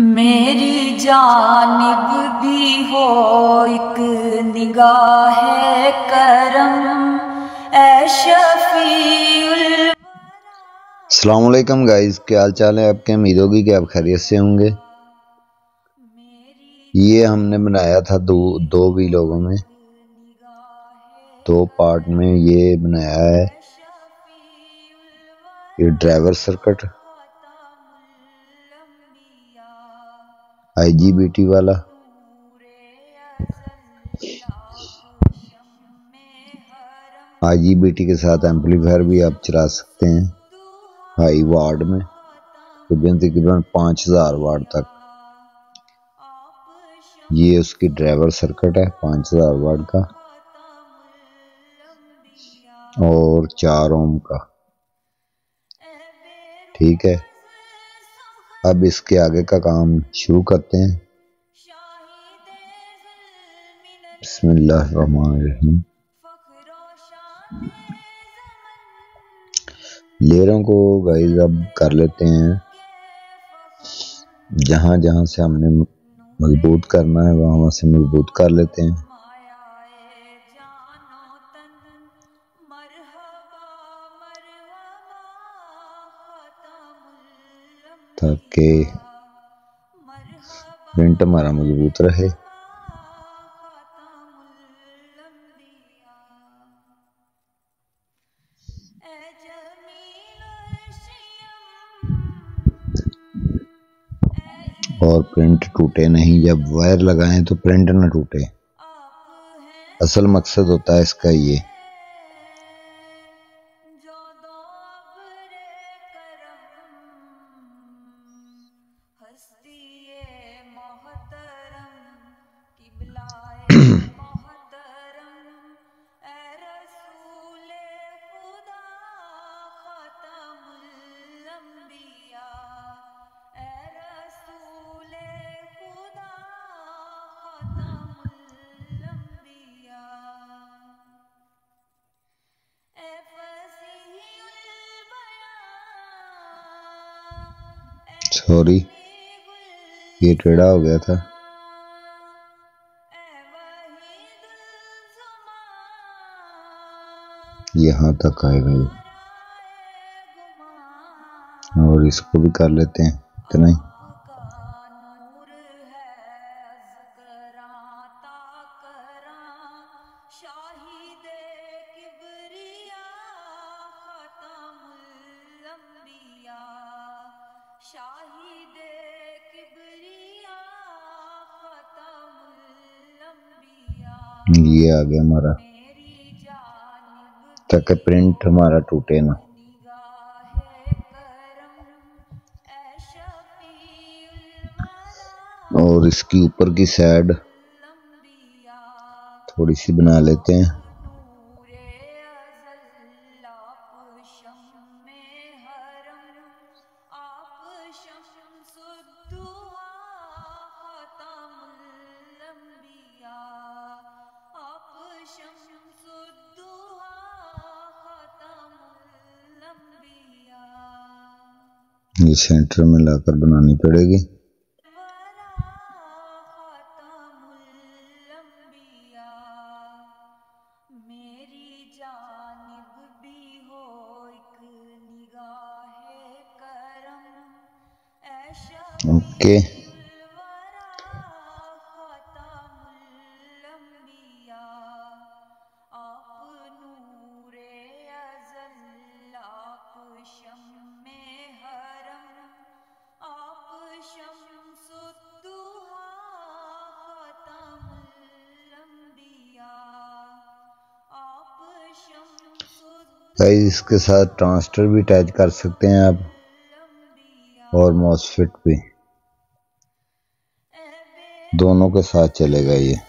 میری جانب بھی ہو ایک نگاہ کرم اے شفیع السلام علیکم گائز، کیا حال چال ہے آپ کے؟ امید ہوگی کہ آپ خیریت سے ہوں گے۔ یہ ہم نے بنایا تھا دو ویلوگوں میں، دو پارٹ میں یہ بنایا ہے۔ یہ ڈرائیور سرکٹ IGBT والا، IGBT کے ساتھ ایمپلیفائر بھی آپ چلا سکتے ہیں ہائی واٹ میں، تقریباً 5000 واٹ تک۔ یہ اس کی ڈرائیور سرکٹ ہے 5000 واٹ کا اور 4 اوم کا، ٹھیک ہے۔ اب اس کے آگے کا کام شروع کرتے ہیں۔ بسم اللہ الرحمن الرحیم۔ لیئروں کو گائز اب کر لیتے ہیں، جہاں جہاں سے ہم نے مضبوط کرنا ہے وہاں سے مضبوط کر لیتے ہیں، تاکہ پرنٹ ہمارا مضبوط رہے۔ اور پرنٹ ٹوٹے نہیں، جب وائر لگائیں تو پرنٹ نہ ٹوٹے، اصل مقصد ہوتا ہے اس کا یہ۔ سوری، یہ ٹیڑھا ہو گیا تھا۔ یہاں تک آئے گا یہ، اور اس کو بھی کر لیتے ہیں اتنا ہی۔ یہ آ گیا ہمارا، تاکہ پرنٹ ہمارا ٹوٹے نہ۔ اور اس کی اوپر کی سائڈ تھوڑی سی بنا لیتے ہیں۔ یہ سینٹر میں لا کر بنانی پڑے گی۔ اوکے، اس کے ساتھ ٹرانسٹر بھی اٹیچ کر سکتے ہیں آپ، اور موسفیٹ بھی، دونوں کے ساتھ چلے گا یہ۔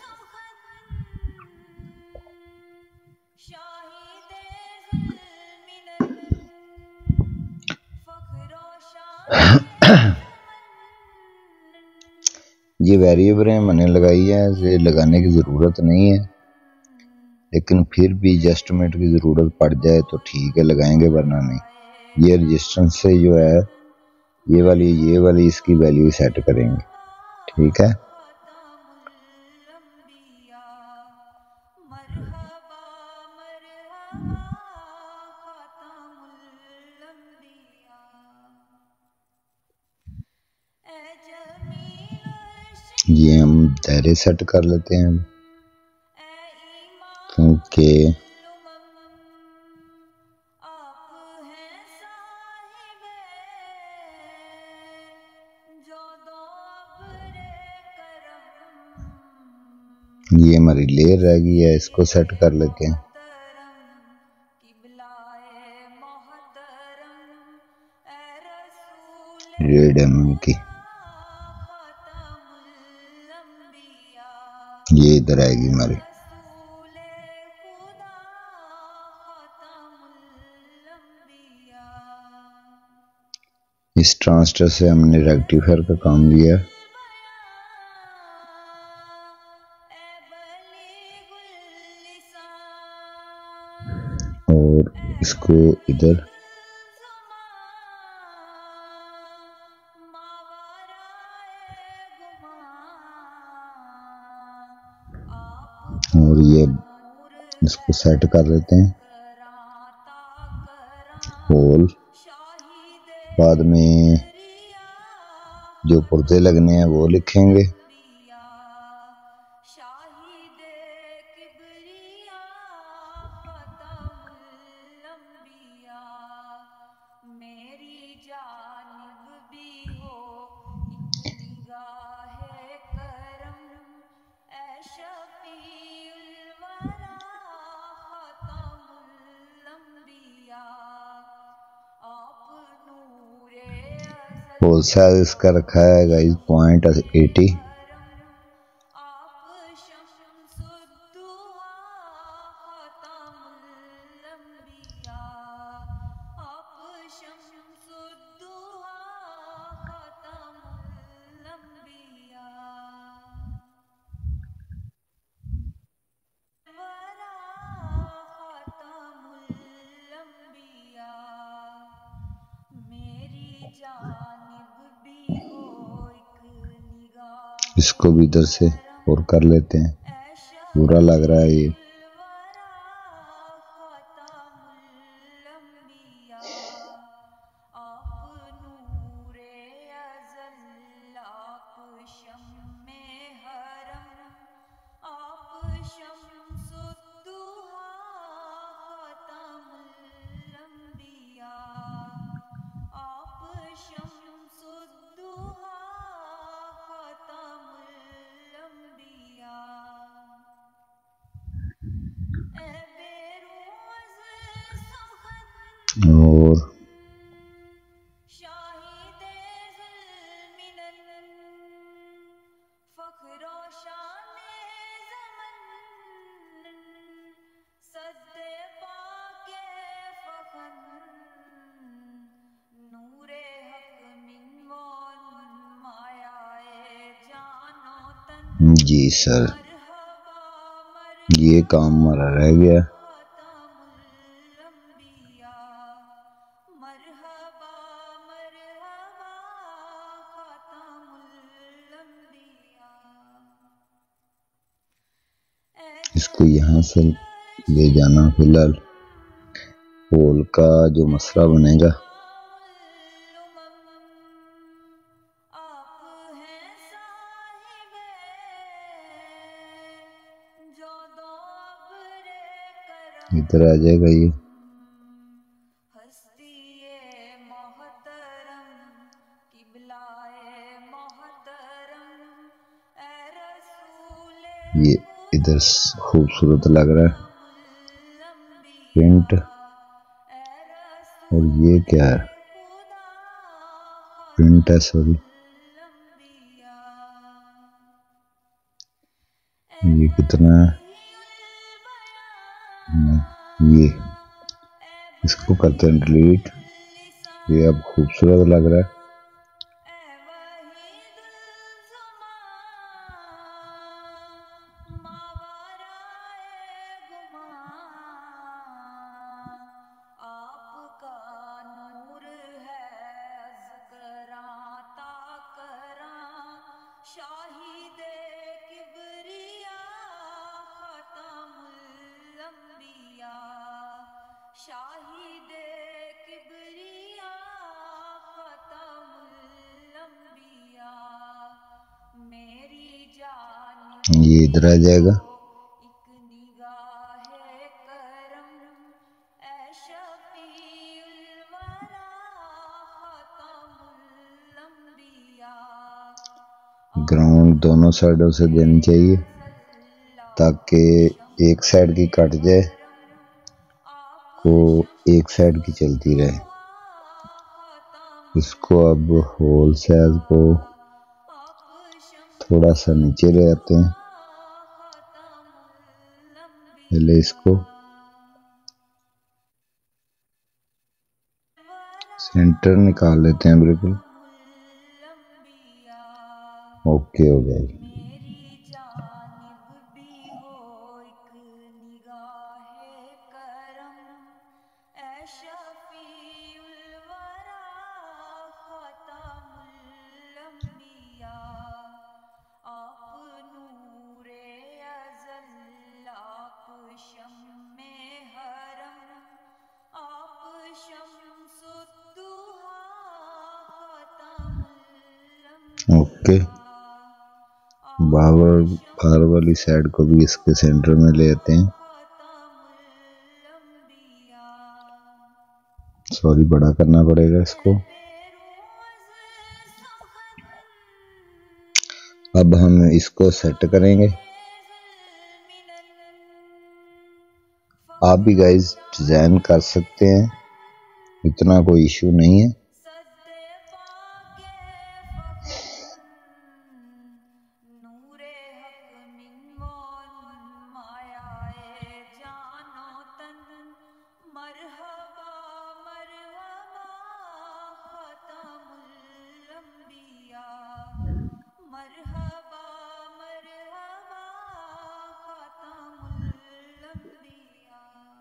یہ ویریبلیں میں نے لگائی ہے، اسے لگانے کی ضرورت نہیں ہے، لیکن پھر بھی ایڈجسٹمنٹ کی ضرورت پڑ جائے تو ٹھیک ہے، لگائیں گے ورنہ نہیں۔ یہ رجسٹنس سے جو ہے یہ والی اس کی ویلیو سیٹ کریں گے. ٹھیک ہے. یہ ہم دائرے سیٹ کر لیتے ہیں کیونکہ یہ ہماری لیئر رہ گئی ہے، اس کو سیٹ کر لیتے ہیں. ریڈ کی یہ ادھر آئے گی ہماری. اس ٹرانسٹر سے ہم نے ریکٹیفائر کا کام لیا اور اس کو ادھر اور یہ اس کو سیٹ کر لیتے ہیں ہول. بعد میں جو پردے لگنے ہیں وہ لکھیں گے. ہول سائز اس کا رکھا ہے گائز 0.80. اس کو بھی ادھر سے اور کر لیتے ہیں، برا لگ رہا ہے یہ. اور جی سر یہ کام ہمارا رہ گیا. اس کو یہاں سے لے جانا. فی الحال ہول کا جو مسئلہ بنے گا ادھر آ جائے گا. یہ ادھر خوبصورت لگ رہا ہے پرنٹ. اور یہ کیا ہے؟ پرنٹ ہے، سوری. یہ کتنا ہے؟ یہ اس کو کرتے ہیں ڈیلیٹ. یہ اب خوبصورت لگ رہا ہے. شاہد کبریا خاتم الانبیاء شاہد کبریا خاتم الانبیاء میری جانب یہ ادھر آ جائے گا. ایک نگاہ کرم اے شفیع الورا خاتم الانبیاء گراؤنڈ دونوں سائڈوں سے دینی چاہیے تاکہ ایک سائڈ کی کٹ جائے کو ایک سائڈ کی چلتی رہے. اس کو اب ہول سائز کو تھوڑا سا نیچے لے آتے ہیں. پہلے اس کو سینٹر نکال لیتے ہیں بالکل. اوکے ہو گیا جی. میری جانب بھی ہو ایک نگاہ کرم اے شفیع الورا خاتم الانبیاء آپ نور ازل آپ شمع حرم آپ شمس الضحیٰ خاتم الانبیاء اوکے باہر والی سائڈ کو بھی اس کے سینٹر میں لے آتے ہیں. سوری بڑا کرنا پڑے گا اس کو. اب ہم اس کو سیٹ کریں گے. آپ بھی گائز ڈیزائن کر سکتے ہیں, اتنا کوئی ایشو نہیں ہے. مرحبا مرحبا خاتم الانبیاء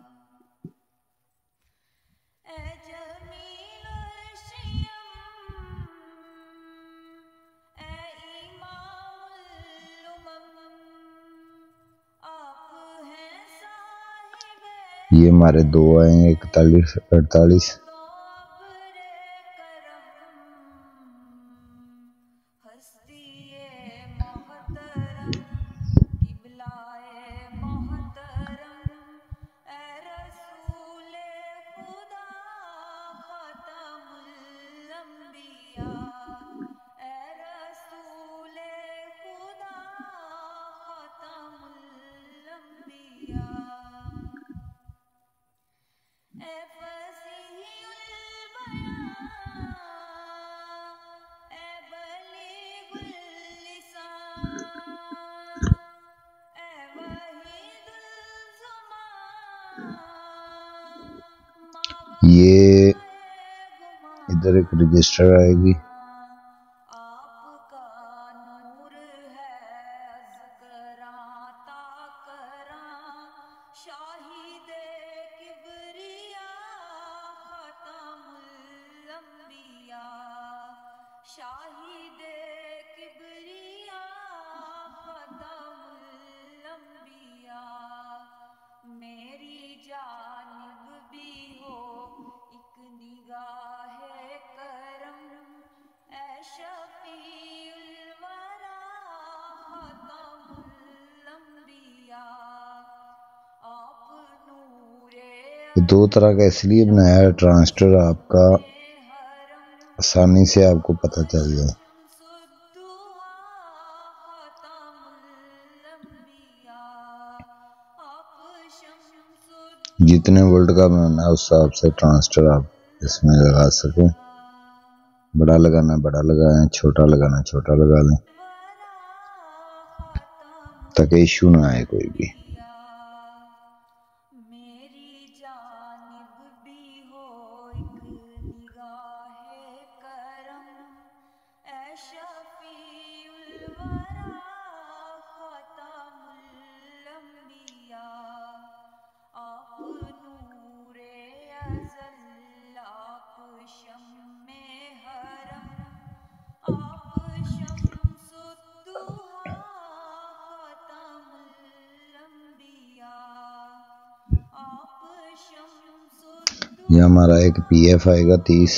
اے جمیل الشیم اے امام الامم آپ ہیں صاحب یہ ہمارے دو آئیں گے 41 48. ہستی محترم قبلہ محترم اے رسول خدا خاتم الانبیاء اے رسول خدا خاتم الانبیاء اے فصیح البیاں اے بلیغ اللسان اے وحید الزمان یہ ادھر ایک رجسٹر آئے گی. آپ کا نور ہے ذکراں تاکراں شاہد کبریا خاتم الانبیاء شاہد کبریا خاتم الانبیاء میری جانب بھی ہو ایک نگاہ کرم اے شفیع الورا خاتم الانبیاء آپ نور یہ دو طرح کا اس لیے بنایا ہے ٹرانسٹر آپ کا آسانی سے آپ کو پتہ چل جائے. جتنے وولٹ کا بنانا ہے اس حساب سے ٹرانسٹر آپ اس میں لگا سکیں. بڑا لگانا بڑا لگائیں, چھوٹا لگانا چھوٹا لگا لیں تاکہ ایشو نہ آئے کوئی بھی. میری جانب بھی ہو ایک نگاہ کرم اے شفیع الورا خاتم الانبیاء آپ نور ازل آپ شمع حرم آپ شمس یہ ہمارا ایک پی ایف آئے گا 30.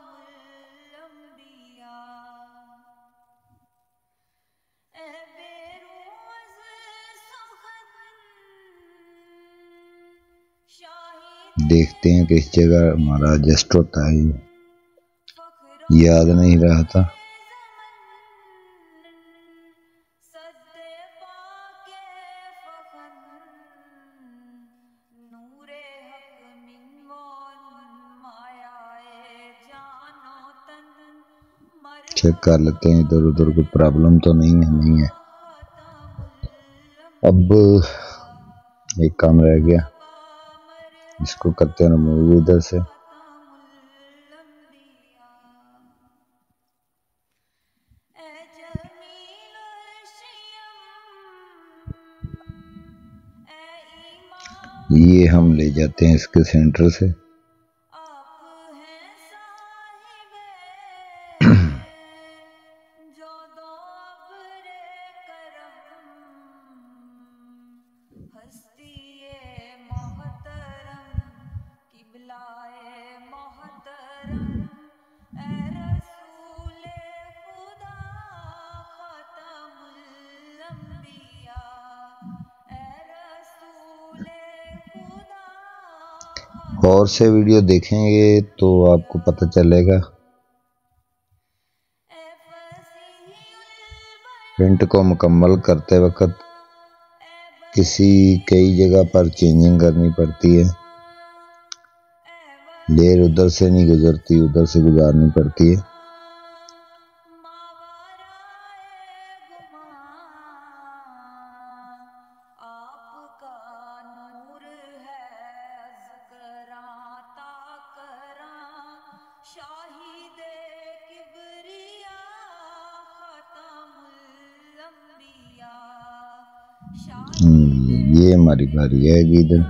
دیکھتے ہیں کس جگہ ہمارا ایڈجسٹ ہوتا ہے. یاد نہیں رہا تھا. چیک کر لیتے ہیں ادھر ادھر کوئی پرابلم تو نہیں ہے. اب ایک کام رہ گیا، اس کو کرتے ہیں ریموو ادھر سے. یہ ہم لے جاتے ہیں اس کے سینٹر سے. اور سے ویڈیو دیکھیں گے تو آپ کو پتہ چلے گا. پرنٹ کو مکمل کرتے وقت کئی جگہ پر چینجنگ کرنی پڑتی ہے. لیر ادھر سے نہیں گزرتی، ادھر سے گزارنی پڑتی ہے. یہ ہماری باری ہے گی ادھر.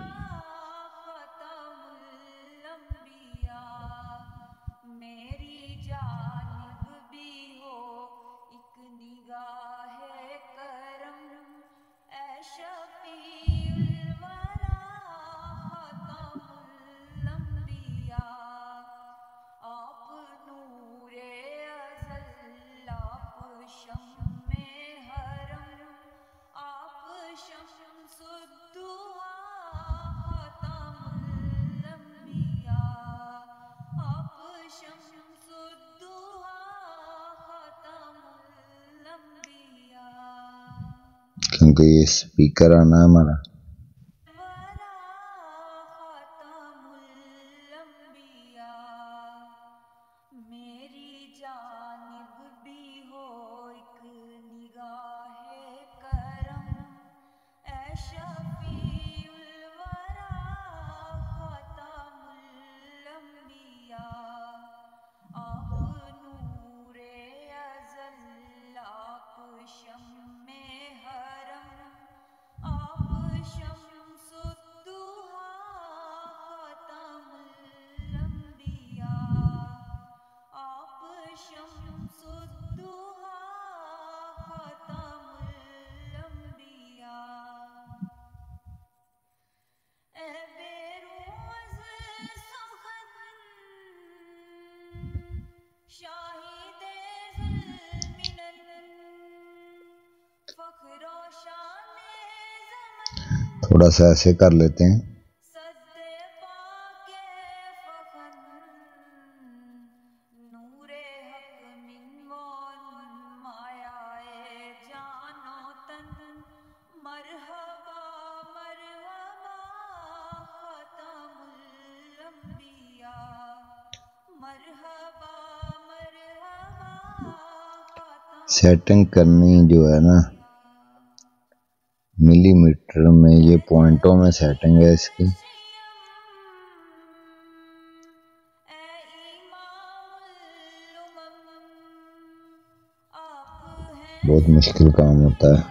کیونکہ یہ سپیکر آنا ہے ہمارا. تھوڑا سا ایسے کر لیتے ہیں. سیٹنگ کرنی جو ہے نا ملی میٹر میں، یہ پوائنٹوں میں سیٹنگ ہے اس کی. بہت مشکل کام ہوتا ہے.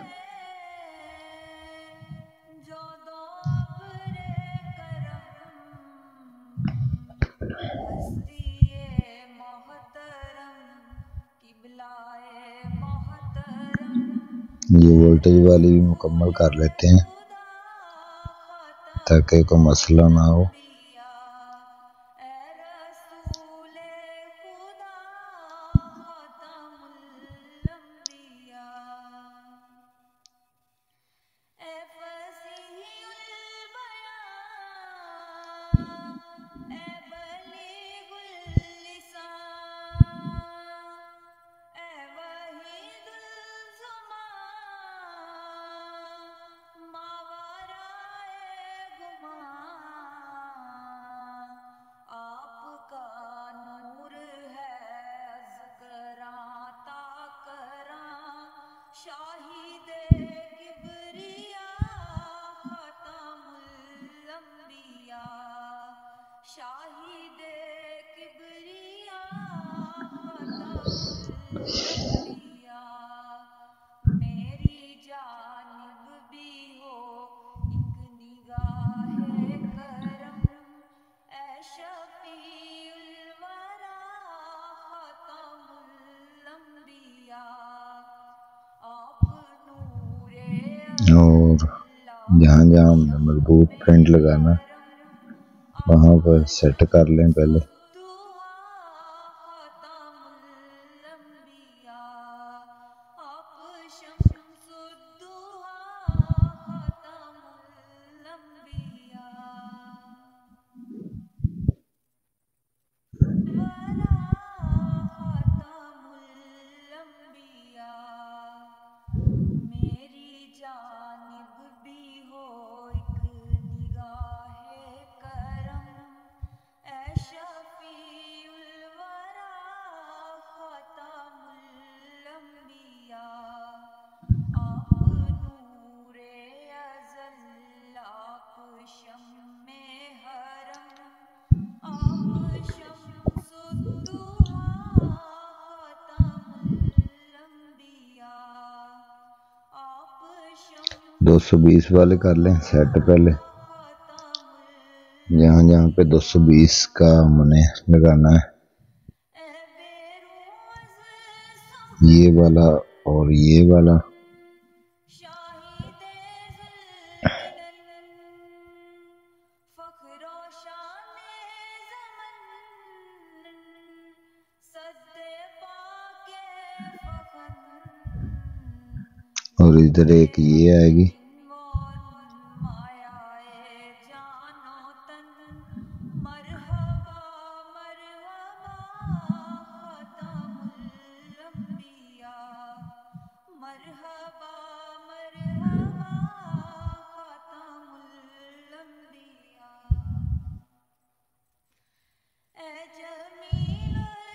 یہ وولٹیج والی بھی مکمل کر لیتے ہیں تاکہ کوئی مسئلہ نہ ہو. شاہد کبریا خاتم الانبیاء شاہد کبریا خاتم الانبیاء میری جانب بھی ہو ایک نگاہ کرم اے شفیع الورا خاتم الانبیاء آپ نور اور جہاں جہاں ہم نے مضبوط پرنٹ لگانا وہاں پر سیٹ کر لیں پہلے. میری جانب بھی ہو ایک نگاہ کرم اے شفیع الورا خاتم الانبیاء آپ نور ازل آپ شمع حرم آپ شمس الضحی خاتم الانبیاء آپ شمس 220 والے کر لیں سیٹ پہلے. جہاں جہاں پہ 220 کا ہم نے لگانا ہے یہ والا اور یہ والا. شاہد فخر و شان زمن صد پاک فخن اور ادھر ایک یہ آئے گی مایا جان و تن مرحبا مرحبا خاتم الانبیاء مرحبا مرحبا خاتم الانبیاء اے جمیل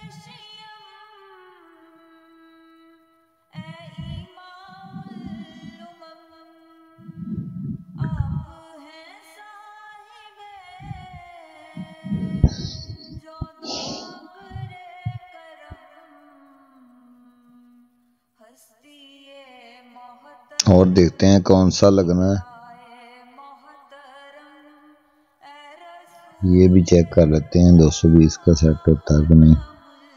الشیم اے امام الامم آپ ہیں صاحب جود و ابر کرم ہستی محترم اور دیکھتے ہیں کون سا لگنا ہے. محترم اے یہ بھی چیک کر لیتے ہیں 220 کا سیٹ ہوتا ہے کہ نہیں.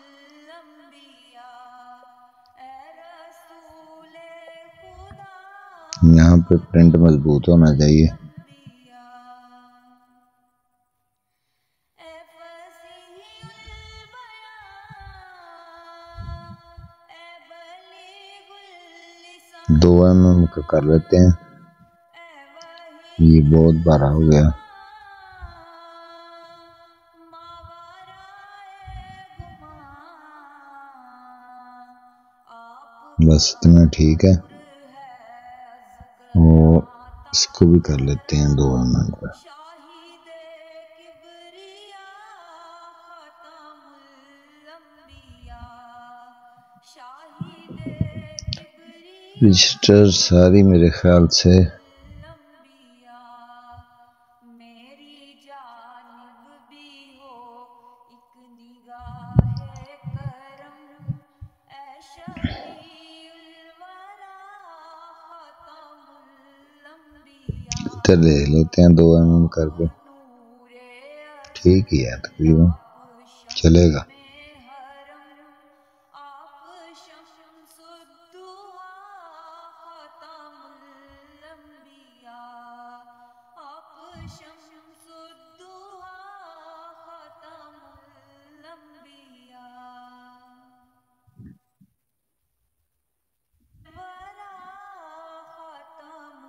یہاں پہ پرنٹ مضبوط ہونا چاہیے. دو mm کا کر لیتے ہیں. یہ بہت بڑا ہو گیا. بس اتنا ٹھیک ہے. اور اس کو بھی کر لیتے ہیں 2 mm کا. شاہد کبریا خاتم الانبیاء شاہد کبریا رجسٹر ساری میرے خیال سے میری جانب بھی ہو ایک نگاہ کرم اے شفیع الورا خاتم الانبیاء ادھر دیکھ لیتے ہیں 2 mm کر کے. ٹھیک ہی ہے تقریباً چلے گا. آپ شمس الضحی خاتم الانبیاء آپ شمس الضحی خاتم الانبیاء ورا خاتم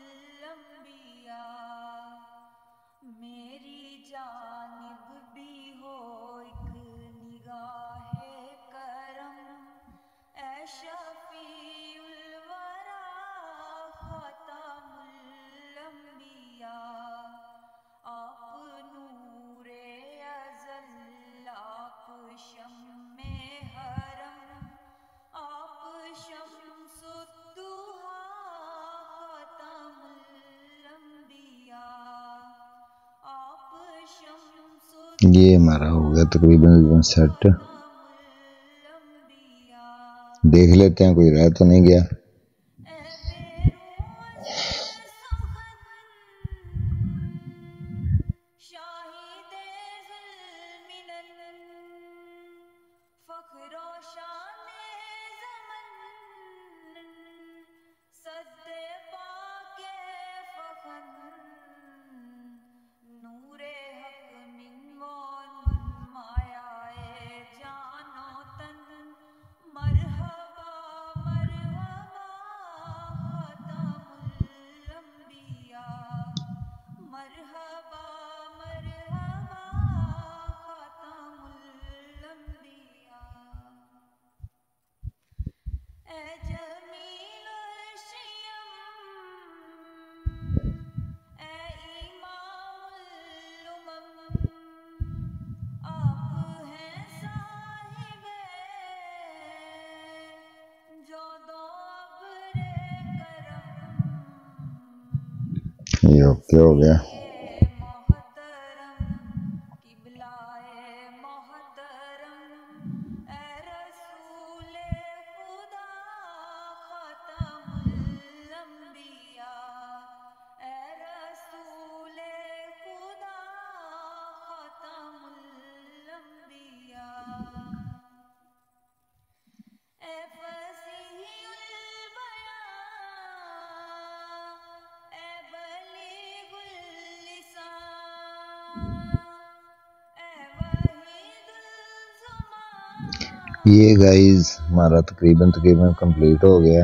الانبیاء میری جانب بھی ہو ایک نگاہ کرم اے شفیع الورا خاتم الانبیاء یہ ہمارا ہو گیا تقریباً سیٹ. دیکھ لیتے ہیں کوئی رہ تو نہیں گیا. یہ اوکے ہو گیا. یہ گائز ہمارا تقریباً کمپلیٹ ہو گیا.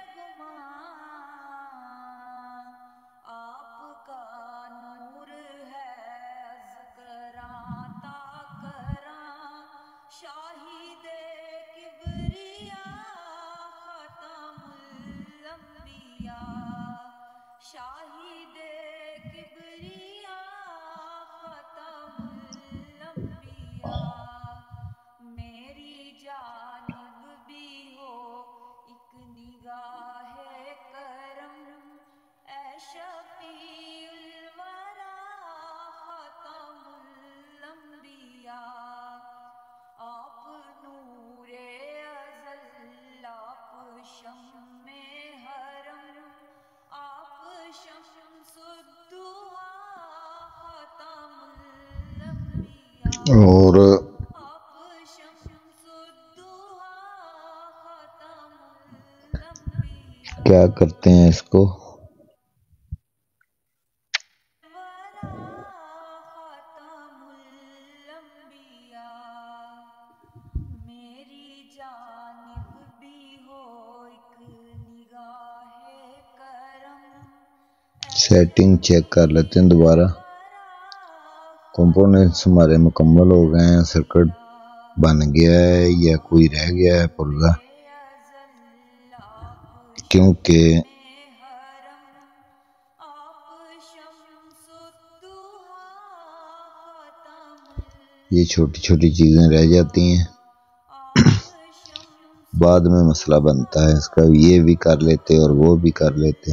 اور کیا کرتے ہیں اس کو سیٹنگ چیک کر لیتے ہیں دوبارہ. کمپوننٹس ہمارے مکمل ہو گئے ہیں. سرکٹ بن گیا ہے یا کوئی رہ گیا ہے پرزہ، کیونکہ یہ چھوٹی چھوٹی چیزیں رہ جاتی ہیں، بعد میں مسئلہ بنتا ہے اس کا. یہ بھی کر لیتے اور وہ بھی کر لیتے.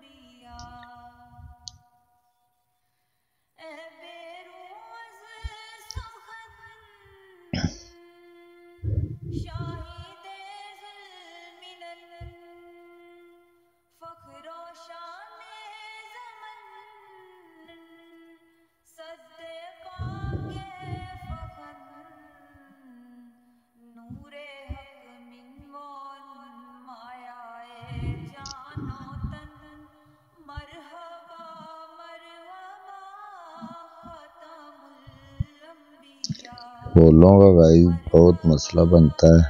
بولوں کا گائز بہت مسئلہ بنتا ہے،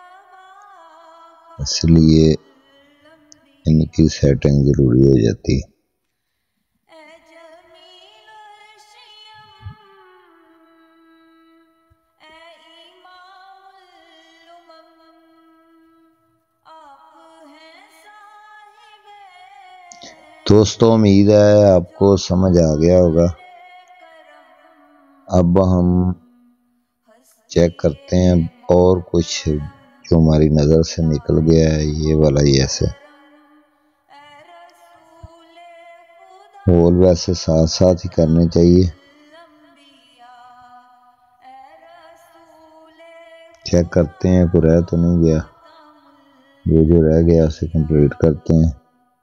اس لیے ان کی سیٹنگ ضروری ہو جاتی ہے. دوستوں امید ہے آپ کو سمجھ آ گیا ہوگا. اب ہم چیک کرتے ہیں اور کچھ جو ہماری نظر سے نکل گیا ہے. یہ والا ایسے ہول ویسے ساتھ ساتھ ہی کرنے چاہیے. چیک کرتے ہیں کوئی رہ تو نہیں گیا، یہ جو رہ گیا اسے کمپلیٹ کرتے ہیں۔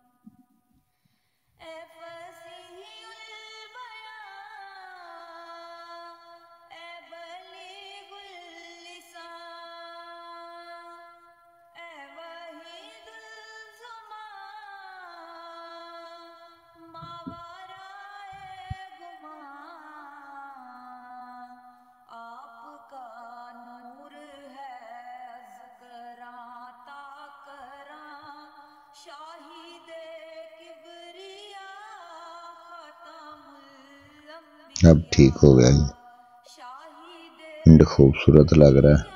اب ٹھیک ہو گیا، یہ خوبصورت لگ رہا ہے۔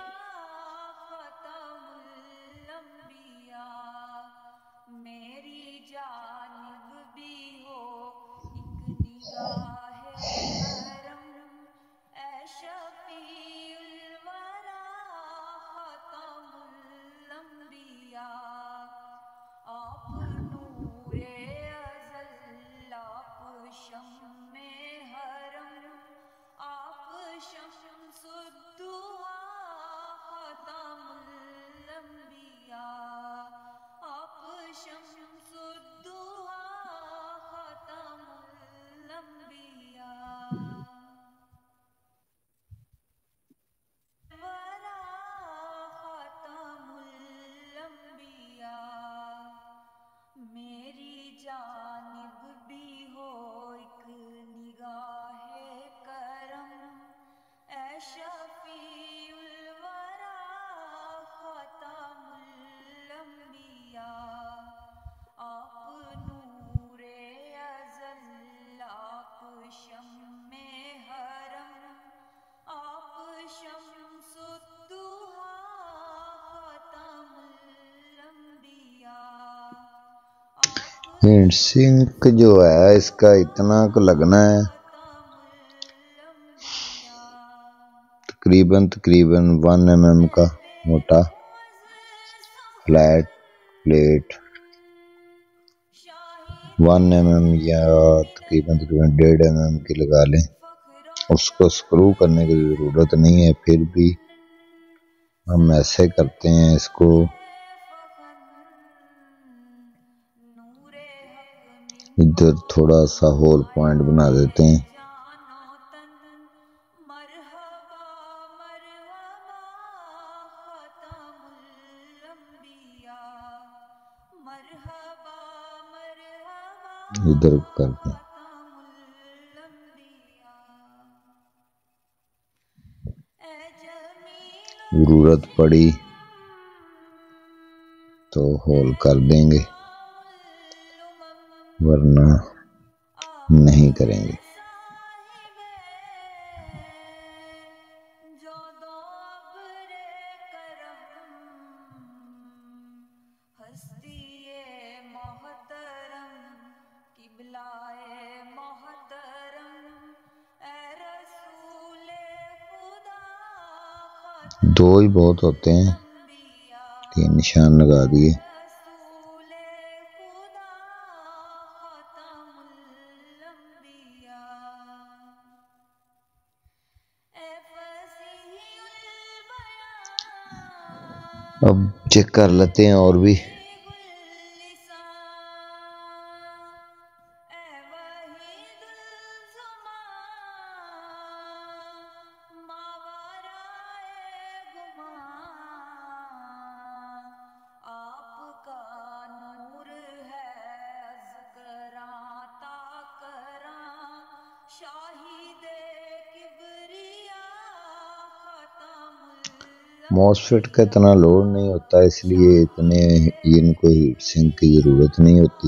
میری جانب بھی ہو ایک نگاہ کرم، اے شفیع الورا خاتم الانبیاء، آپ نور ازل، آپ شمع حرم، آپ شمس الضحیٰ خاتم الانبیاء، آپ شمس الضحیٰ خاتم الانبیاء، ورا خاتم الانبیاء، میری جانب بھی ہو ایک نگاہ کرم، اے شفیع الورا خاتم الانبیاء، آپ نور ازل، آپ شمع حرم، آپ شمس الضحیٰ خاتم الانبیاء، ہینڈ سنک جو ہے اس کا اتنا کو لگنا ہے، تقریباً 1 mm کا موٹا فلیٹ پلیٹ، 1 mm یا تقریباً 1.5 mm کی لگا لیں۔ اس کو سکرو کرنے کی ضرورت نہیں ہے، پھر بھی ہم ایسے کرتے ہیں، اس کو ادھر تھوڑا سا ہول پوائنٹ بنا دیتے ہیں۔ ادھر کرتے ہیں، ضرورت پڑی تو ہول کر دیں گے ورنہ نہیں کریں گے۔ ہستی محترم، قبلۂ محترم، اے رسول خدا خاتم 2 ہی بہت ہوتے ہیں، الانبیاء، 3 نشان لگا دیے۔ رسول خدا خاتم الانبیاء، اے فصیح البیان، اب چیک کر لیتے ہیں اور بھی۔ موسفیٹ کا اتنا لوڈ نہیں ہوتا، اس لیے اتنے ان کو ہیٹ سنک کی ضرورت نہیں ہوتی۔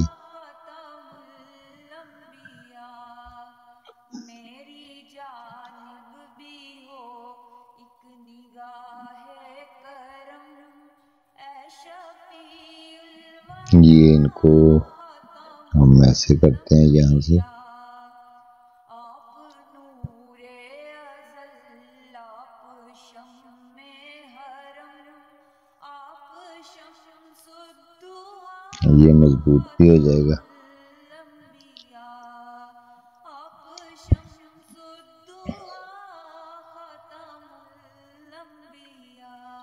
میری جانب بھی ہو ایک نگاہ کرم، اے شفیع الورا یہ ان کو ہم ایسے کرتے ہیں یہاں سے، آپ نور ازل، آپ شمع حرم، آپ شمس الضحیٰ یہ مضبوط بھی ہو جائے گا۔ الانبیاء، آپ شمس الضحیٰ خاتم الانبیاء،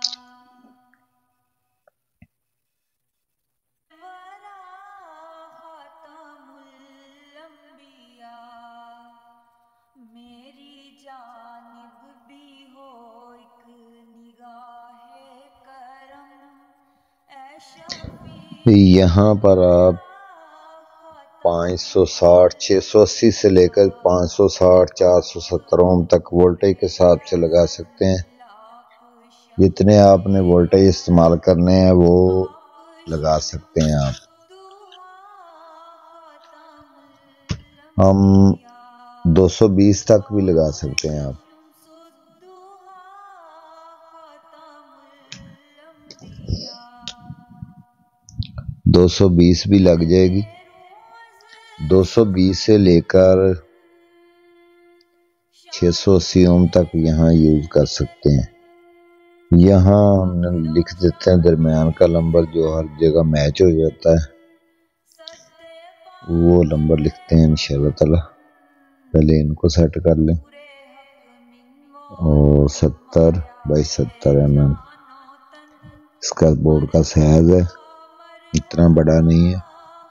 یہاں پر آپ 560 680 سے لے کر 560 470 اوم تک وولٹیج کے حساب سے لگا سکتے ہیں. جتنے آپ نے وولٹیج استعمال کرنے ہیں وہ لگا سکتے ہیں آپ. ہم 220 تک بھی لگا سکتے ہیں آپ. 220 بھی لگ جائے گی. 220 سے لے کر 680 اوم تک یہاں یوز کر سکتے ہیں. یہاں ہم نے لکھ دیتے ہیں درمیان کا نمبر جو ہر جگہ میچ ہو جاتا ہے، وہ نمبر لکھتے ہیں انشاءاللہ تعالی. پہلے ان کو سیٹ کر لیں. اور 70x70 mm اس کا بورڈ کا سائز ہے، اتنا بڑا نہیں ہے.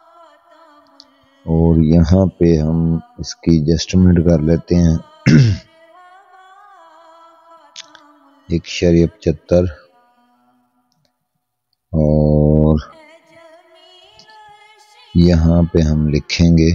اور یہاں پہ ہم اس کی ایڈجسٹمنٹ کر لیتے ہیں 1.75. اور یہاں پہ ہم لکھیں گے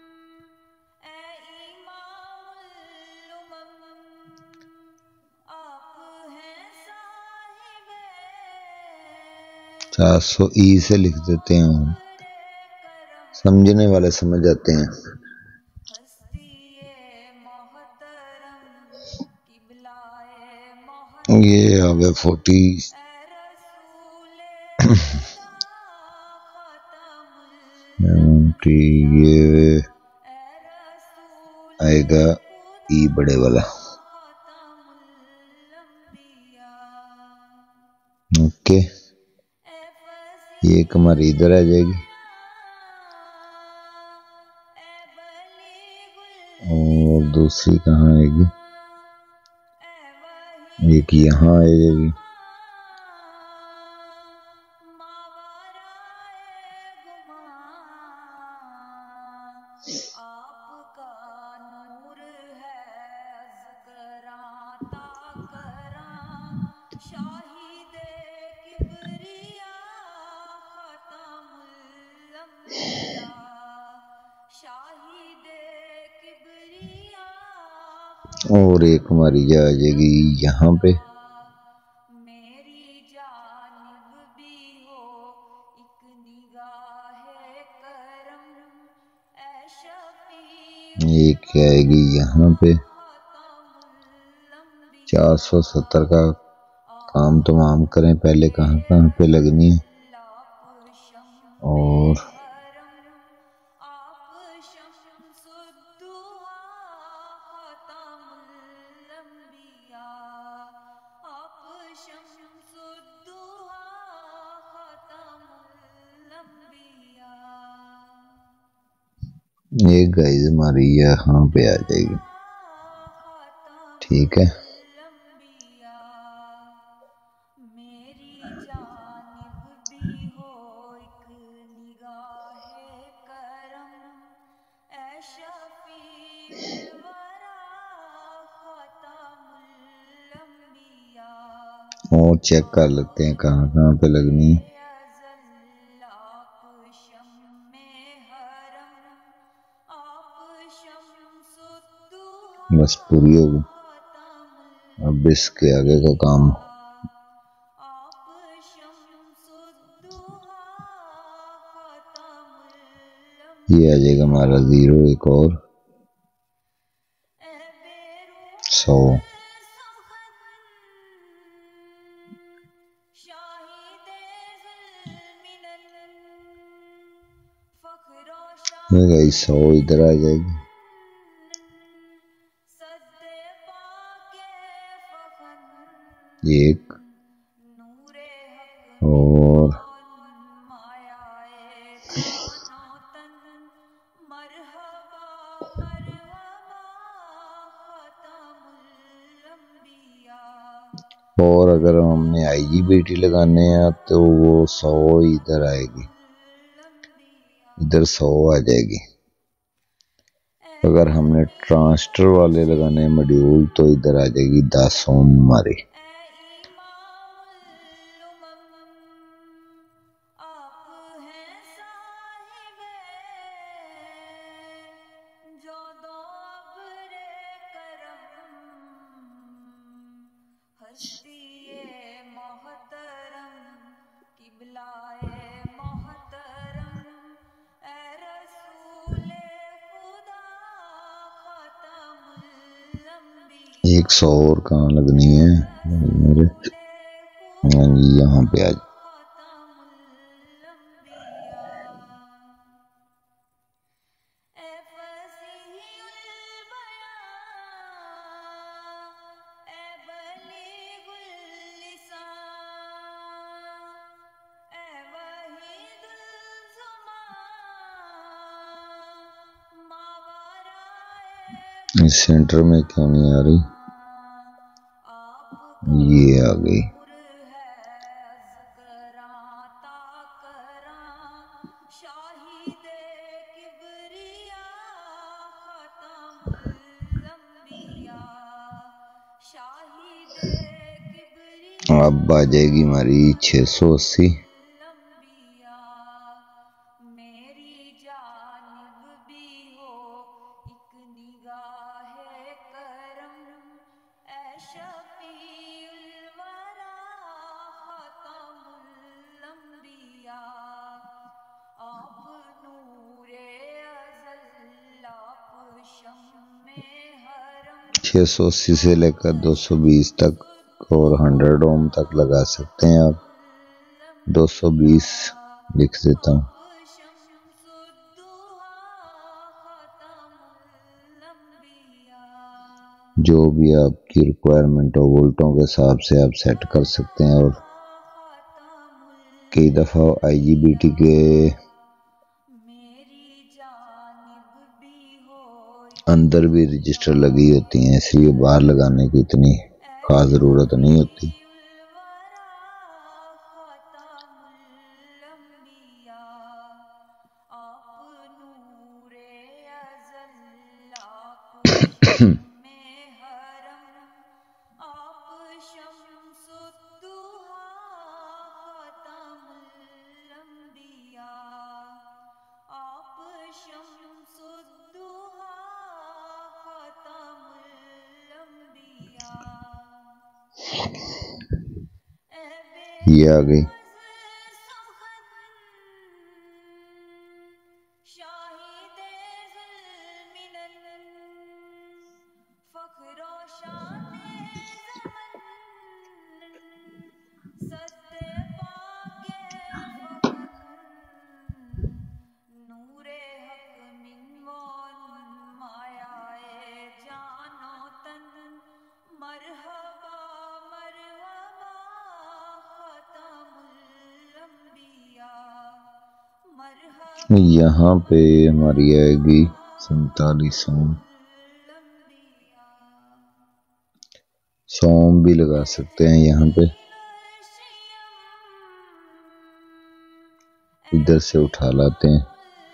400E سے لکھ دیتے ہیں. ہم سمجھنے والے سمجھ جاتے ہیں. یہ آگے 40 یہ آئے گا ای بڑے والا. اوکے، یہ ایک ہماری ادھر آ جائے گی اور دوسری کہاں آئے گی؟ ایک یہاں آ جائے گی. اور ایک ہماری آ جائے گی یہاں پہ. ایک آئے گی یہاں پہ. 470 کا کام تمام کریں پہلے کہاں کہاں پہ لگنی ہے. اور ایک گائز ہماری یہاں پہ آ جائے گی. ٹھیک ہے، اور چیک کر لیتے ہیں کہاں کہاں پہ لگنی ہے. بس پوری ہوگی. اب اس کے آگے کا کام یہ آ جائے گا ہمارا 0 ایک اور 100. یہ گئی 100 ادھر آ جائے گی. ایک اور اگر ہم نے IGBT لگانے ہیں تو وہ 100 ادھر آئے گی، ادھر 100 آ جائے گی. اگر ہم نے ٹرانسٹر والے لگانے ماڈیول تو ادھر آ جائے گی 10 اوم ہماری. 100 اور کہاں لگنی ہے میرے؟ ہاں جی یہاں پہ آج اس سینٹر میں کیوں نہیں آ رہی؟ یہ آ گئی۔ اب آ جائے گی ہماری 680۔ چھ سو 80 سے لے کر 220 تک اور 100 اوم تک لگا سکتے ہیں آپ۔ 220 لکھ دیتا ہوں۔ جو بھی آپ کی ریکوائرمنٹ ہو وولٹوں کے حساب سے آپ سیٹ کر سکتے ہیں، اور کئی دفعہ IGBT کے اندر بھی رجسٹر لگی ہوتی ہیں، اس لیے باہر لگانے کی اتنی خاص ضرورت نہیں ہوتی۔ یہ آ گئی۔ یہاں پہ ہماری آئے گی 47 اوم۔ 100 اوم بھی لگا سکتے ہیں یہاں پہ، ادھر سے اٹھا لاتے ہیں۔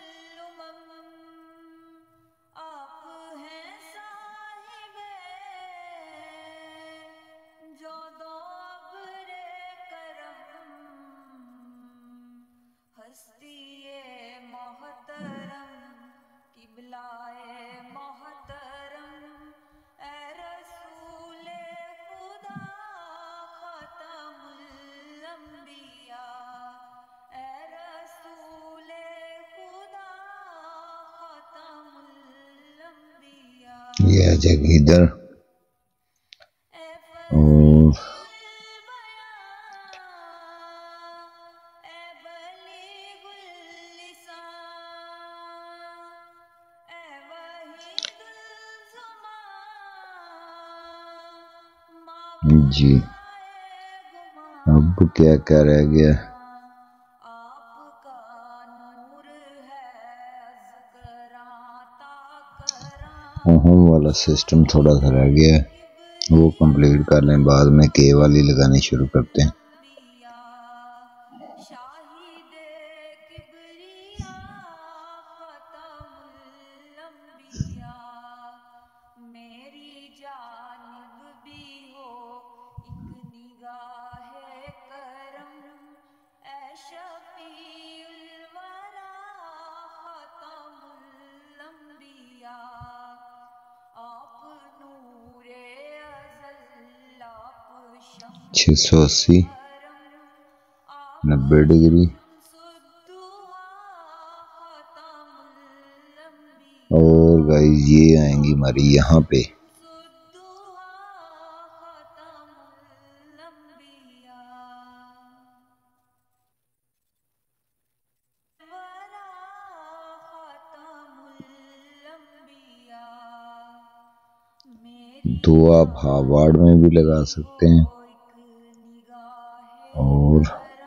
یہ آ جائے گی ادھر، اور جی اب کیا کیا رہ گیا؟ اوہم والا سسٹم تھوڑا سا رہ گیا ہے، وہ کمپلیٹ کر لیں، بعد میں کے والی لگانی شروع کرتے ہیں۔ / 680 90 ڈگری اور گائز یہ آئیں گی ہماری یہاں پہ دو آپ ہاورڈ میں بھی لگا سکتے ہیں اور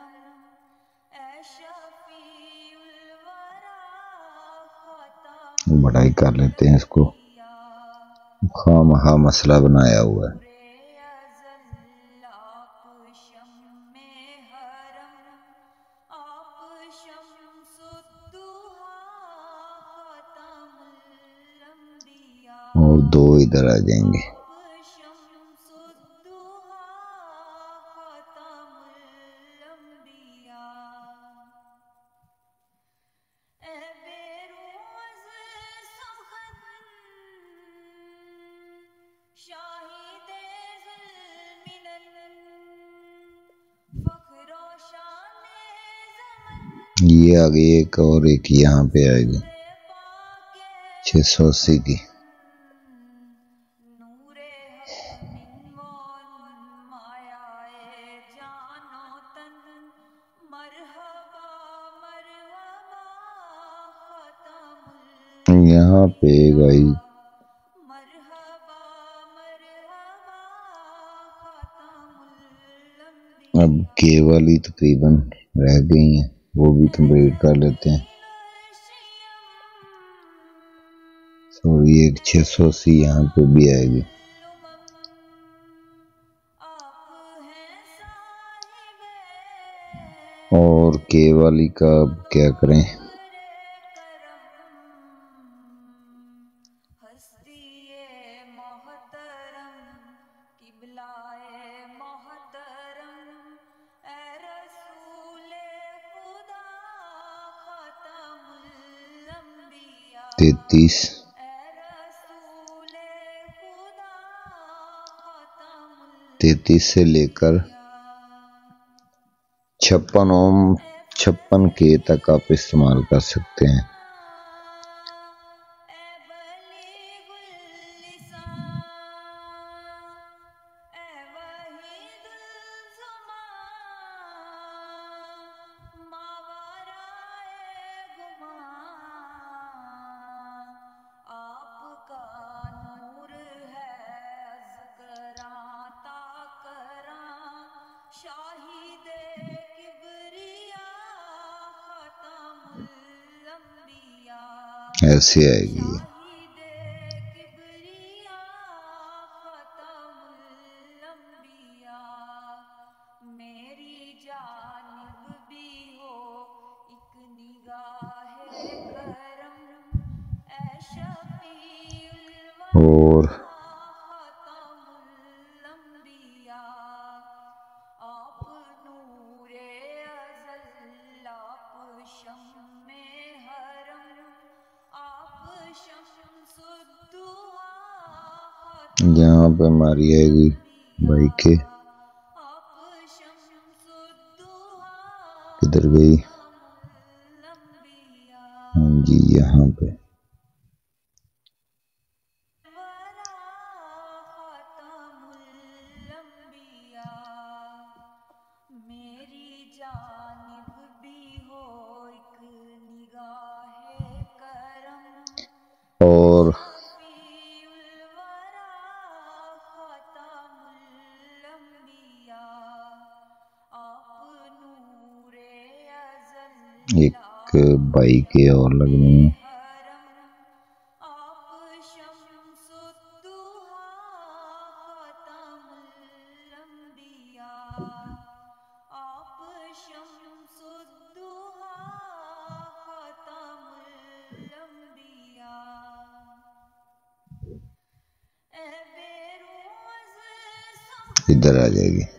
بڑائی کر لیتے ہیں اس کو، خواہ مخواہ مسئلہ بنایا ہوا ہے۔ اور دو ادھر آ جائیں گے۔ یہ آگے ایک اور ایک یہاں پہ آئے گی 680 کی۔ یہاں پہ گئی اب کے والی تقریباً رہ گئی ہیں، وہ بھی کمپلیٹ کر لیتے ہیں۔ سوری ایک 680 یہاں پہ بھی آئے گی۔ اور کے والی کا اب کیا کریں؟ تینتیس سے لے کر 56 کے تک آپ استعمال کر سکتے ہیں۔ ایسے آئے گی۔ اور یہاں پہ ہماری آئے گی بھائی کے، کدھر گئی؟ ہاں جی یہاں پہ۔ اور ایک بائک اور لگنی ہے۔ ادھر آ جائے گی۔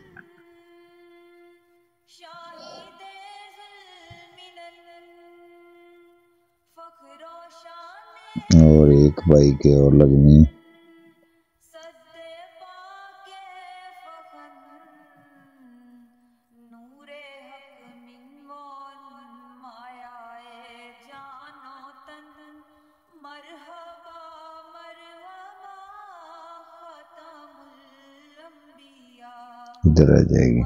اور ایک بائک اور لگنی ہے۔ ادھر آ جائے گی۔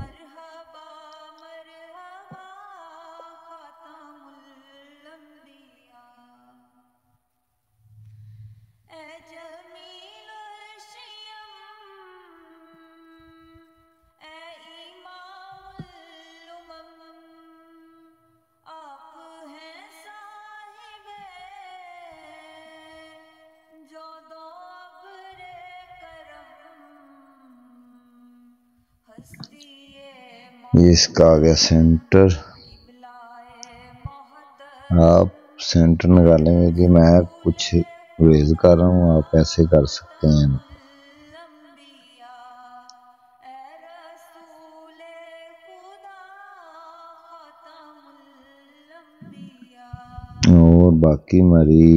یہ اس کا آ گیا سینٹر. آپ سینٹر نکالنے کے لیے میں کچھ ریز کر رہا ہوں، آپ ایسے کر سکتے ہیں. اور باقی ہماری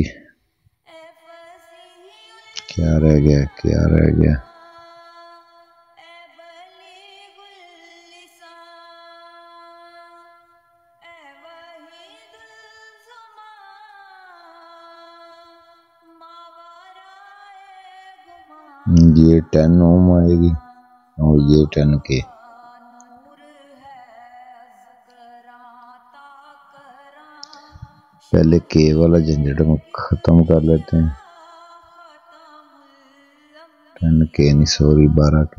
کیا رہ گیا یہ 10 ohm آئے گی اور یہ 10K. پہلے K والا جھنجھٹ ختم کر لیتے ہیں. 10K نہیں سوری 12K.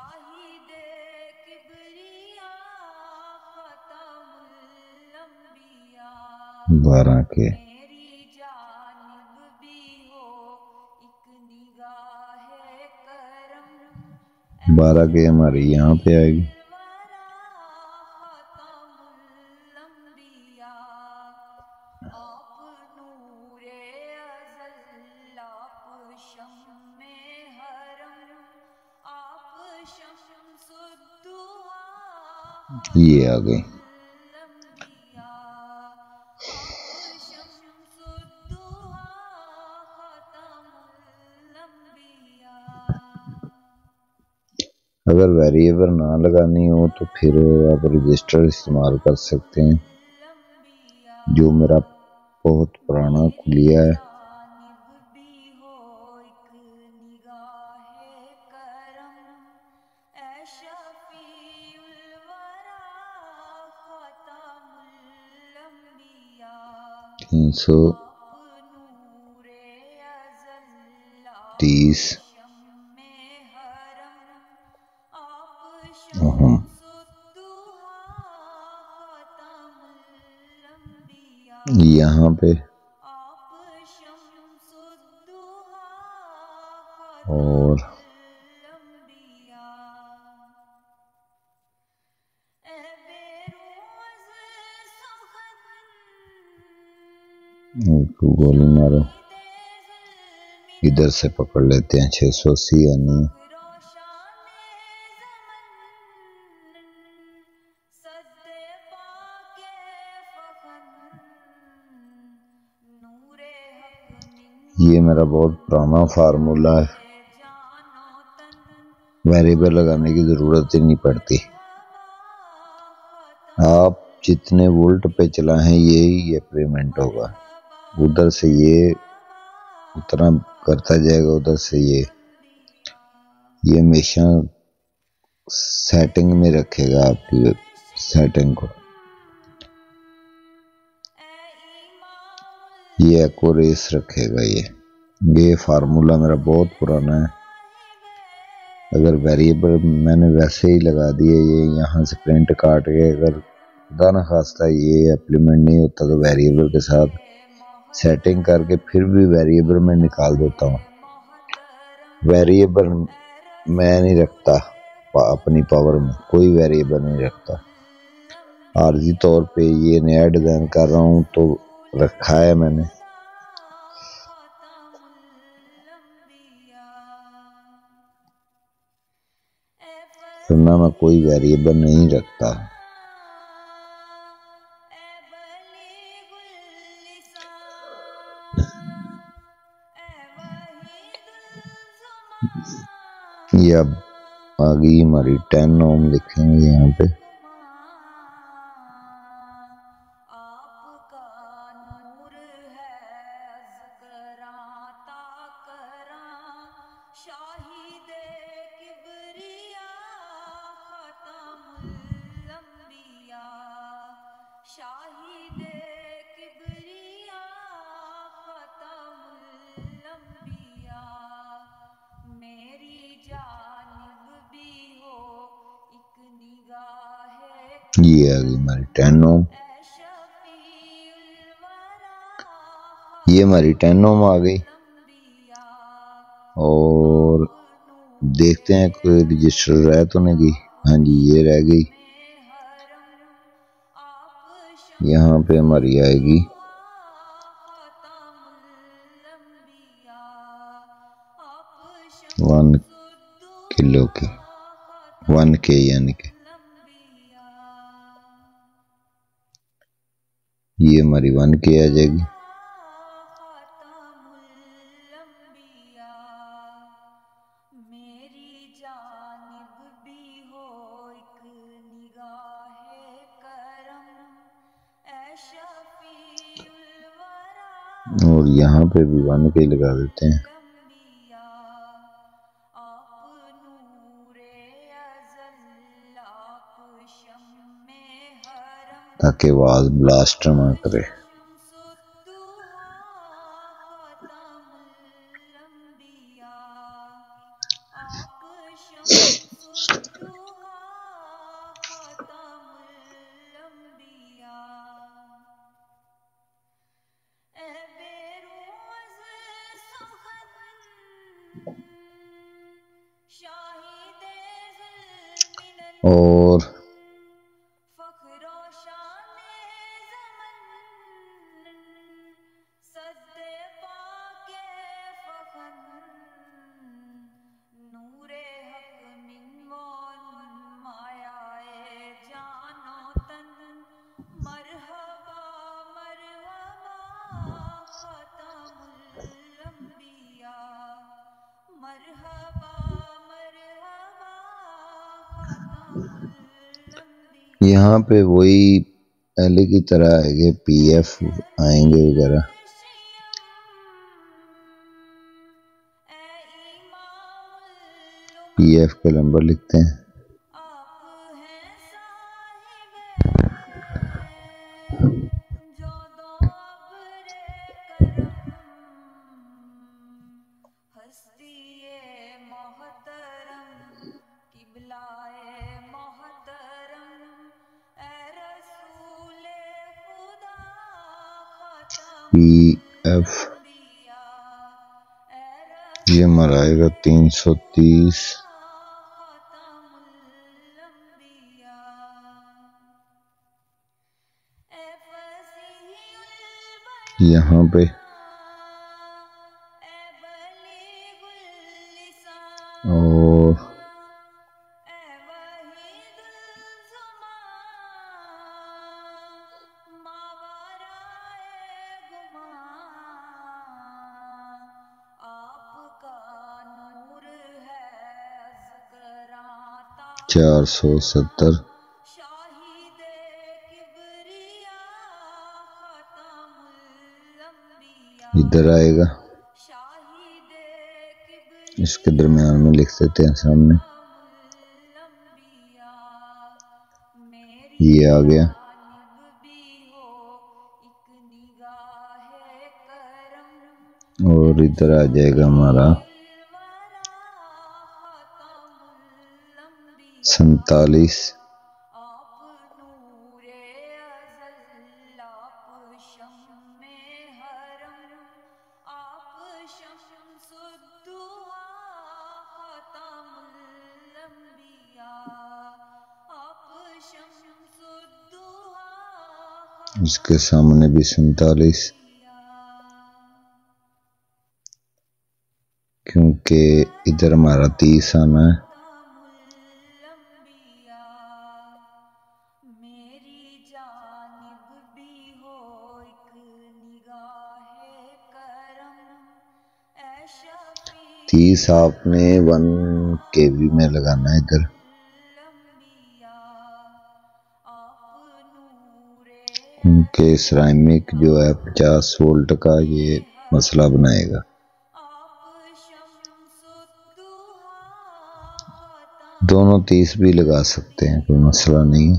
12K 12K ہماری یہاں پہ آئے گی. یہ آ گئی. اگر ویریبل نہ لگانی ہو تو پھر آپ رجسٹر استعمال کر سکتے ہیں، جو میرا بہت پرانا کھلیا ہے. سو 30 یہاں پہ اور گولی مارو. ادھر سے پکڑ لیتے ہیں 680 یعنی یہ میرا بہت پرانا فارمولا ہے، ویریبل لگانے کی ضرورت ہی نہیں پڑتی. آپ جتنے وولٹ پہ چلائیں یہی ایپلیمنٹ ہوگا. ادھر سے یہ اتنا کرتا جائے گا، ادھر سے یہ ہمیشہ سیٹنگ میں رکھے گا آپ کی سیٹنگ کو. یہ ایکوریس رکھے گا. یہ فارمولا میرا بہت پرانا ہے. اگر ویریبل میں نے ویسے ہی لگا دیے، یہ یہاں سے پرنٹ کاٹ کے اگر خدا نخواستہ یہ ایپلیمنٹ نہیں ہوتا تو ویریبل کے ساتھ سیٹنگ کر کے پھر بھی ویریبل میں نکال دیتا ہوں. ویریبل میں نہیں رکھتا اپنی پاور میں، کوئی ویریبل نہیں رکھتا. عارضی طور پہ یہ نیا ڈیزائن کر رہا ہوں تو رکھا ہے میں نے. ورنہ میں کوئی ویریبل نہیں رکھتا. یہ اب آگئی ہماری 10 ohm لکھیں گے یہاں پہ. یہ آ گئی ہماری 10 ohm. یہ ہماری 10 ohm آ گئی. اور دیکھتے ہیں کوئی رجسٹر رہ تو نہیں گئی. ہاں جی یہ رہ گئی، یہاں پہ ہماری آئے گی 1 کلو کی، 1 کے یعنی کہ یہ ہماری 1 کے آ جائے گی۔ اور یہاں پہ بھی 1 کے لگا دیتے ہیں تاکہ آواز بلاسٹ نہ کرے۔ اور یہاں پہ وہی پہلے کی طرح آئے گے، پی ایف آئیں گے وغیرہ۔ پی ایف کا نمبر لکھتے ہیں، پی ایف یہ ہمارا آئے گا 330۔ یہاں پہ اور $470 ادھر آئے گا، اس کے درمیان میں لکھ دیتے ہیں سامنے، یہ آ گیا۔ اور ادھر آ جائے گا ہمارا 47۔ اس کے سامنے بھی 47، کیونکہ ادھر ہمارا 30 آنا ہے۔ آپ نے 1 kV میں لگانا ہے ادھر، کیونکہ سیرامک جو ہے 50 وولٹ کا یہ مسئلہ بنائے گا۔ دونوں 30 بھی لگا سکتے ہیں، کوئی مسئلہ نہیں۔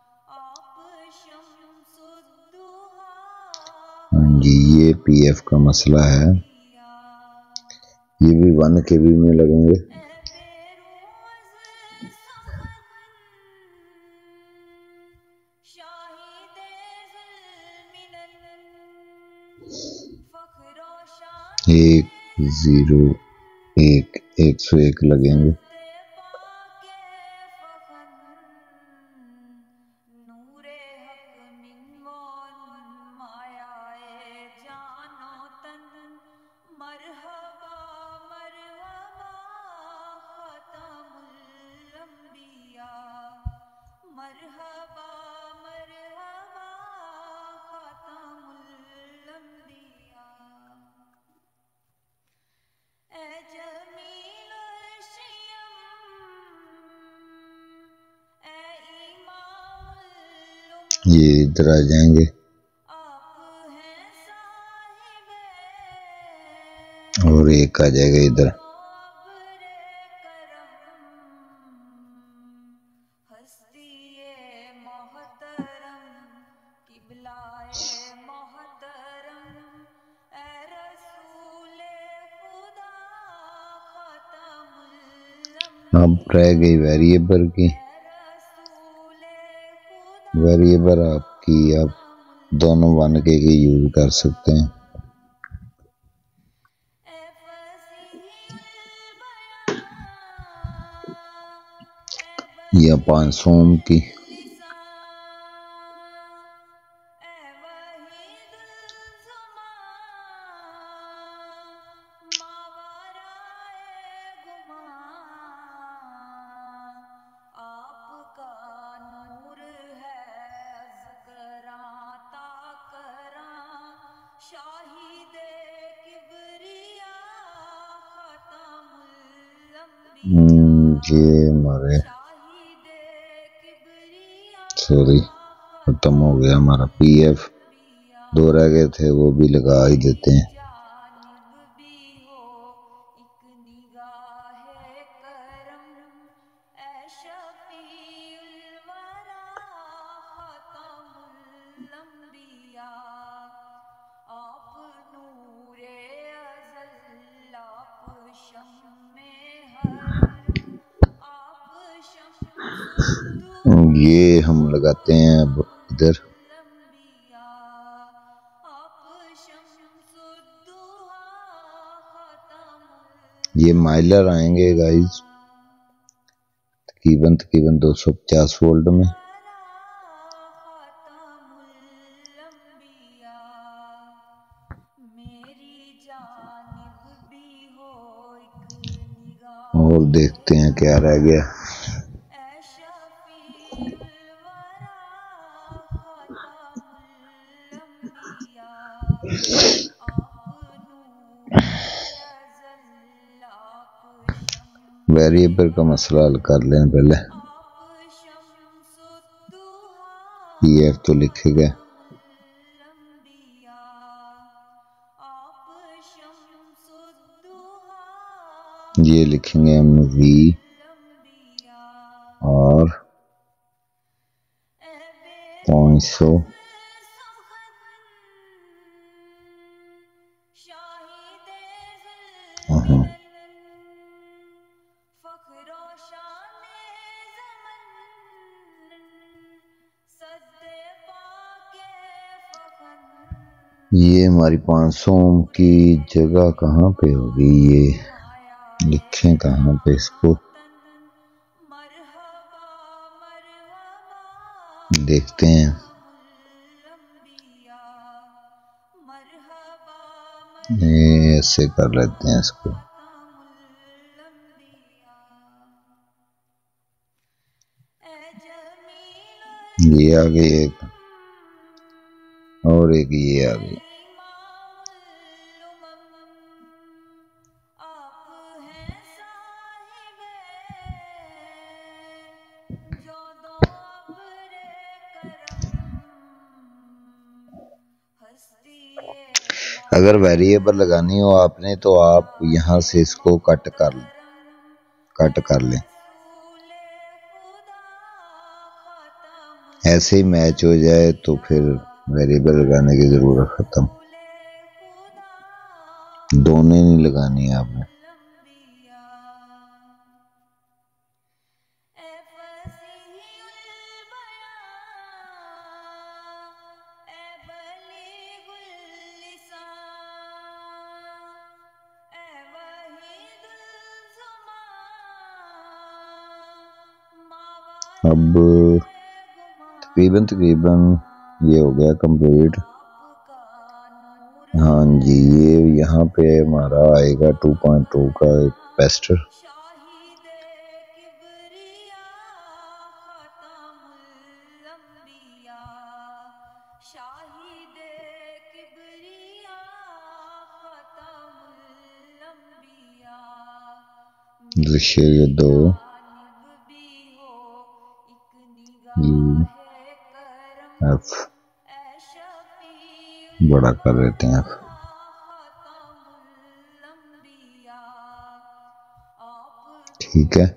ہاں جی یہ پی ایف کا مسئلہ ہے، یہ بھی 1 kV میں لگیں گے۔ ایک 101 لگیں گے۔ یہ ادھر آ جائیں گے اور ایک آ جائے گا ادھر. اب رہ گئی ویریبل کی. ویریبل آپ کی آپ دونوں 1 کے یوز کر سکتے ہیں. یا 500 کی. یہ ہمارے سوری ختم ہو گیا ہمارا پی ایف. 2 رہ گئے تھے وہ بھی لگا ہی دیتے ہیں. یہ ہم لگاتے ہیں اب ادھر. یہ مائلر آئیں گے گائز تقریباً 250 وولٹ میں. اور دیکھتے ہیں کیا رہ گیا. ویریبل کا مسئلہ حل کر لیں پہلے. پی ایف تو لکھے گا. یہ لکھیں گے ہم وی اور 500 یہ ہماری 500 کی جگہ کہاں پہ ہوگی. یہ لکھیں کہاں پہ اس کو دیکھتے ہیں. ایسے کر لیتے ہیں اس کو. یہ آ گئی ایک اور ایک یہ آ گئی. اگر ویریبل لگانی ہو آپ نے تو آپ یہاں سے اس کو کٹ کر لیں. ایسے ہی میچ ہو جائے تو پھر ویریبل لگانے کی ضرورت ختم. دونوں نہیں لگانی ہے آپ نے. اب تقریباً یہ ہو گیا کمپلیٹ. ہاں جی یہ یہاں پہ ہمارا آئے گا 2.2 کا پیسٹر. یہ 2 ایف بڑا کر لیتے ہیں ایف. ٹھیک ہے.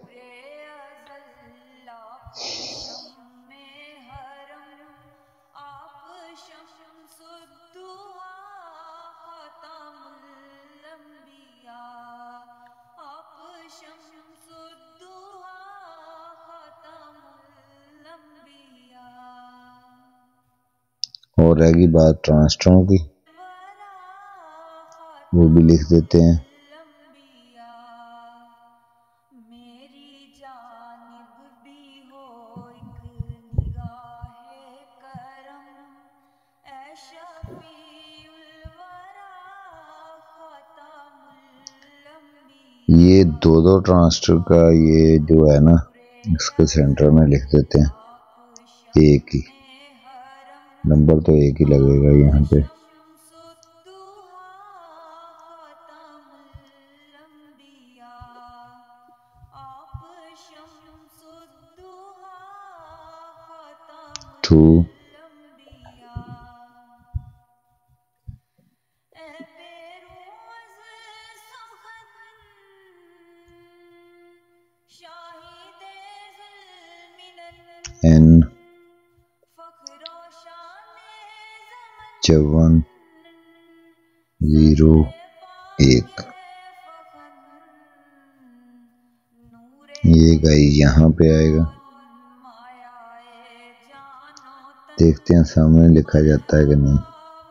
اور رہ گئی بات ٹرانسٹروں کی، وہ بھی لکھ دیتے ہیں. یہ دو ٹرانسٹر کا یہ جو ہے نا، اس کے سینٹر میں لکھ دیتے ہیں ایک ہی نمبر، تو ایک ہی لگے گا یہاں پہ. N 701 یہ گائی یہاں پہ آئے گا. دیکھتے ہیں سامنے لکھا جاتا ہے کہ نہیں.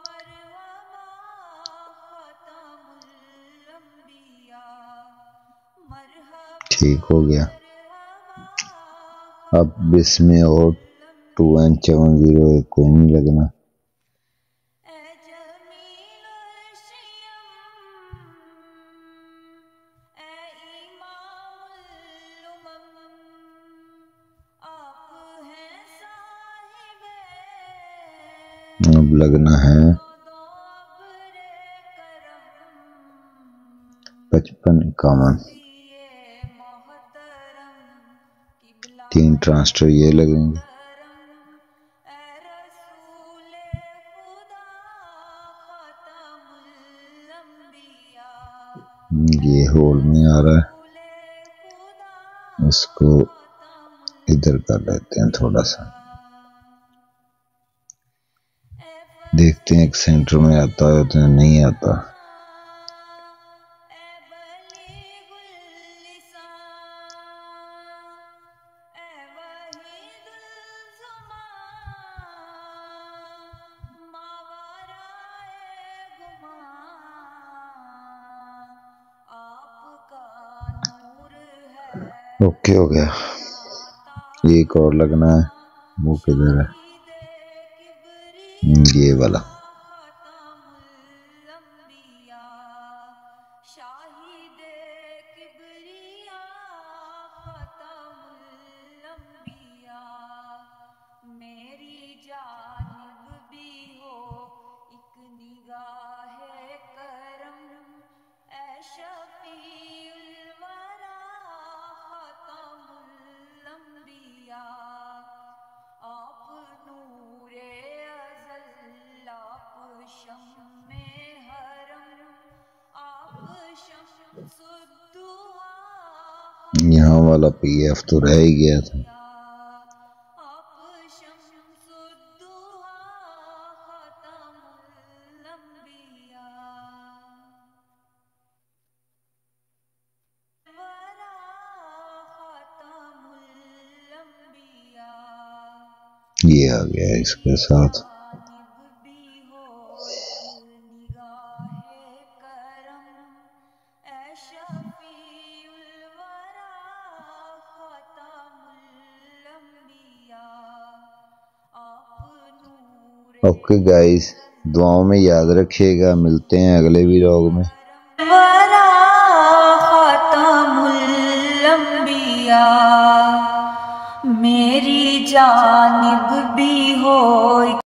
ٹھیک ہو گیا. اب اس میں اور 2N701 کوئی نہیں لگنا. اب لگنا ہے 5551. 3 ٹرانسٹر یہ لگیں گے. یہ ہول میں آ رہا ہے، اس کو ادھر کر لیتے ہیں تھوڑا سا. دیکھتے ہیں ایک سینٹر میں آتا ہے تو نہیں آتا. اوکے ہو گیا. ایک اور لگنا ہے، وہ کدھر ہے؟ یہ والا. یہاں والا پی ایف تو رہ ہی گیا تھا. یہ آ گیا اس کے ساتھ. اوکے گائز، دعاؤں میں یاد رکھیے گا. ملتے ہیں اگلے ویلاگ میں. خاتم الانبیاء میری جانب بھی ہو